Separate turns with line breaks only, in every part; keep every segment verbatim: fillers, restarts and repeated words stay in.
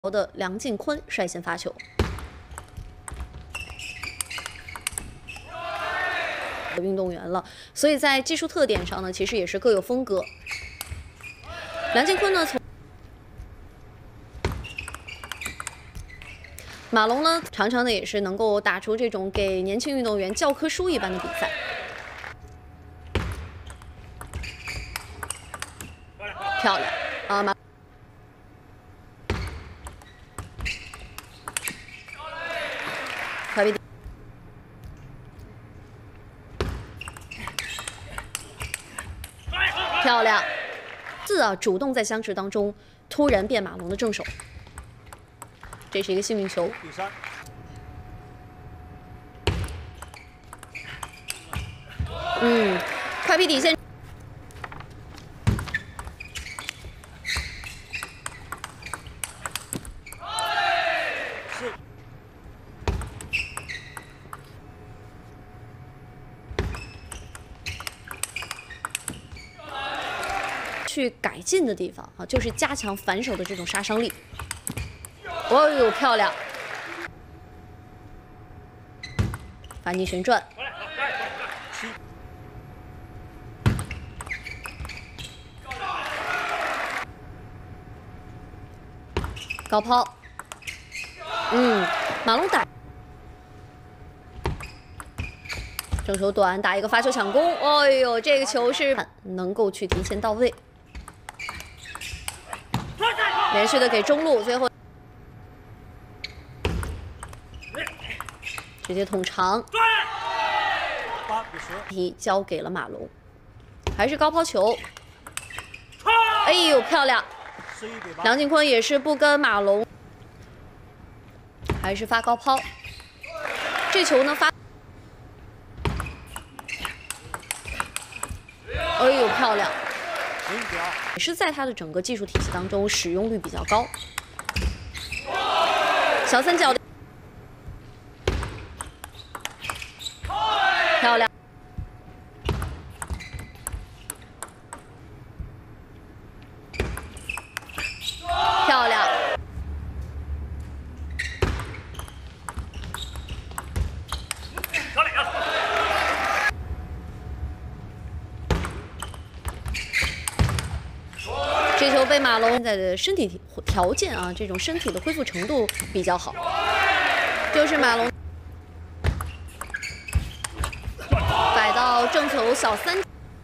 的梁靖昆率先发球。 运动员了，所以在技术特点上呢，其实也是各有风格。梁靖昆呢，从马龙呢，常常呢也是能够打出这种给年轻运动员教科书一般的比赛。漂亮啊，马。 快比。 漂亮，四啊，主动在相持当中突然变马龙的正手，这是一个幸运球。第三，嗯，快逼底线，是。 去改进的地方啊，就是加强反手的这种杀伤力。哦呦，漂亮！反逆旋转，高抛。嗯，马龙打正手短，打一个发球抢攻。哦呦，这个球是能够去提前到位。 连续的给中路，最后直接捅长，题交给了马龙，还是高抛球。哎呦，漂亮！梁靖昆也是不跟马龙，还是发高抛。这球呢发，哎呦，漂亮！ 也是在他的整个技术体系当中使用率比较高。小三角的漂亮，漂亮。这球被马龙现在的身体条件啊，这种身体的恢复程度比较好，就是马龙摆到正球小三，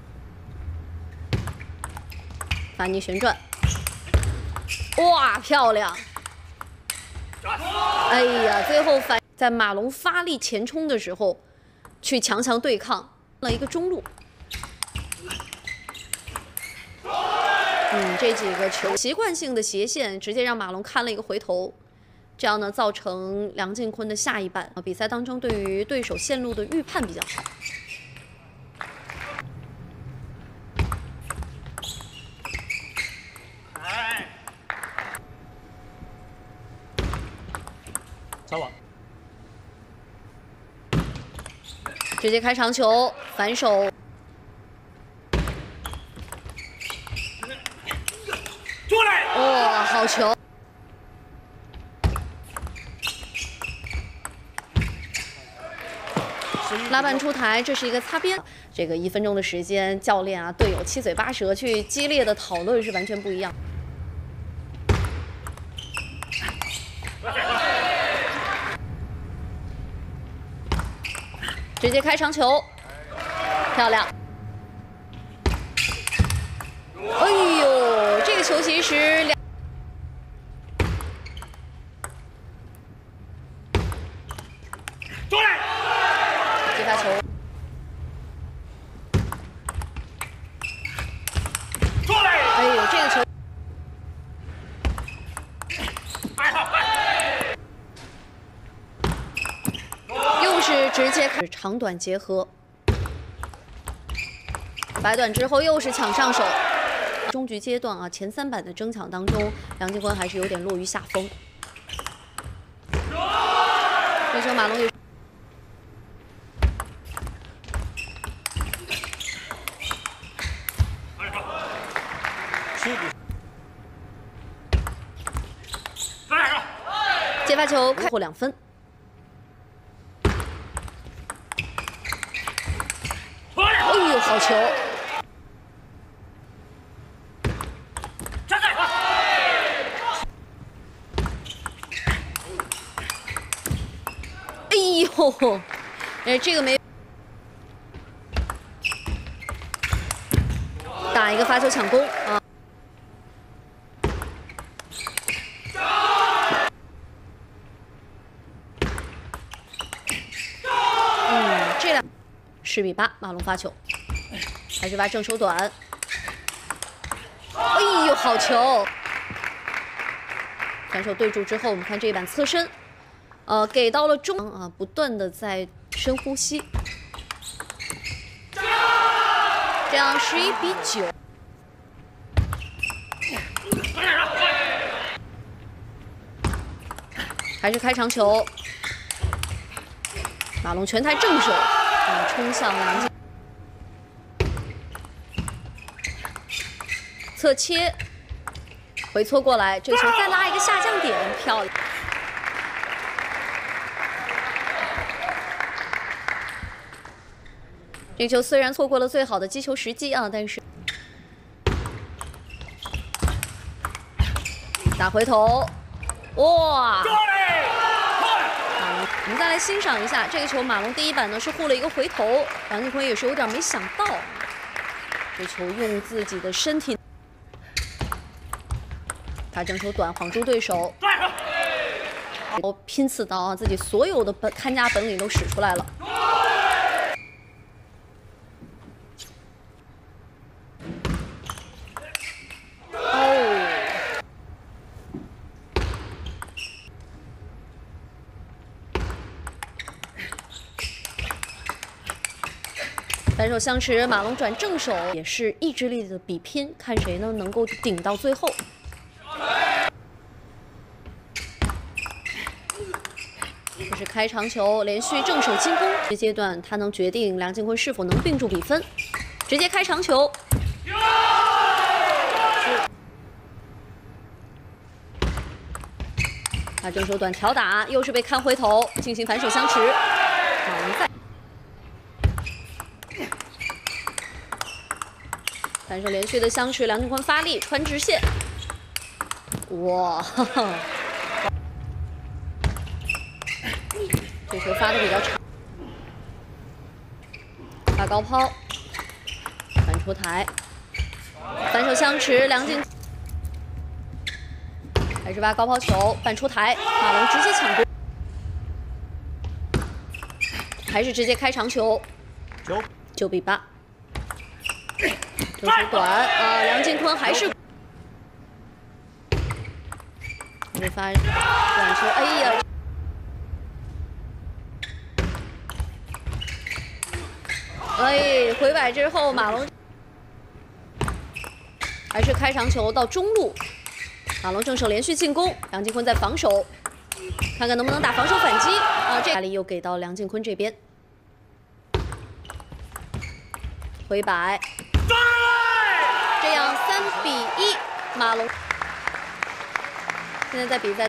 反逆旋转，哇，漂亮！哎呀，最后反在马龙发力前冲的时候，去强强对抗了一个中路。 嗯，这几个球习惯性的斜线，直接让马龙看了一个回头，这样呢，造成梁靖昆的下一半比赛当中对于对手线路的预判比较好。
擦网，
直接开长球，反手。 哇、哦，好球！拉板出台，这是一个擦边。这个一分钟的时间，教练啊、队友七嘴八舌去激烈的讨论是完全不一样。直接开长球，漂亮！哎呦，这个球其实两。 接发球，哎呦，这个球，又是直接开始长短结合，摆短之后又是抢上手。中局阶段啊，前三板的争抢当中，梁靖昆还是有点落于下风。这球马龙也。
七比
接发球获两分。哎呦，好球！哎呦，哎，这个没打一个发球抢攻啊！ 十比八，马龙发球，还是发正手短。哎呦，好球！反手对住之后，我们看这一板侧身，呃，给到了中啊，不断的在深呼吸。这样十一比九。还是开长球，马龙全台正手。 啊，冲向梁静，侧切，回搓过来，这个球再拉一个下降点，漂亮。这个球虽然错过了最好的击球时机啊，但是打回头，哇！ 我们再来欣赏一下这个球，马龙第一板呢是护了一个回头，梁靖昆也是有点没想到，这球用自己的身体，他正手短晃住对手，然后拼刺刀啊，自己所有的本看家本领都使出来了。哦。 反手相持，马龙转正手，也是意志力的比拼，看谁呢能够顶到最后。这是开长球，连续正手进攻，这阶段他能决定梁靖昆是否能并注比分。直接开长球，他正手短挑打，又是被看回头，进行反手相持，马龙再。 反手连续的相持，梁靖昆发力穿直线，哇！哈哈这球发的比较长，发高抛，反出台，反手相持，梁靖还是发高抛球，反出台，马龙直接抢攻，还是直接开长球，九九比八。 正手短啊，梁靖昆还是没发短球，哎呀！哎，回摆之后，马龙还是开长球到中路，马龙正手连续进攻，梁靖昆在防守，看看能不能打防守反击啊！这压力又给到梁靖昆这边，回摆。 这样三比一，马龙现在在比赛。